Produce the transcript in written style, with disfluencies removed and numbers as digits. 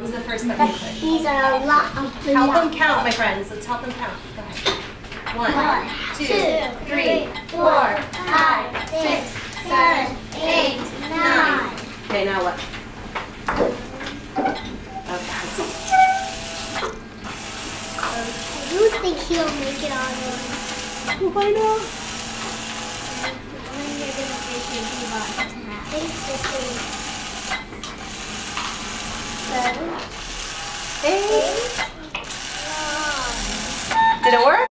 was the first button you clicked? These are a lot of blocks. Help them count, my friends. Let's help them count. Go ahead. 1, 2, 3, 4, 5, 6, 7, 8, 9. Okay, now what? Okay, let's see. I do think he'll make it on one. We'll find out. When you're going to break your D-box in half. I think this is 7, 8, 9. Did it work?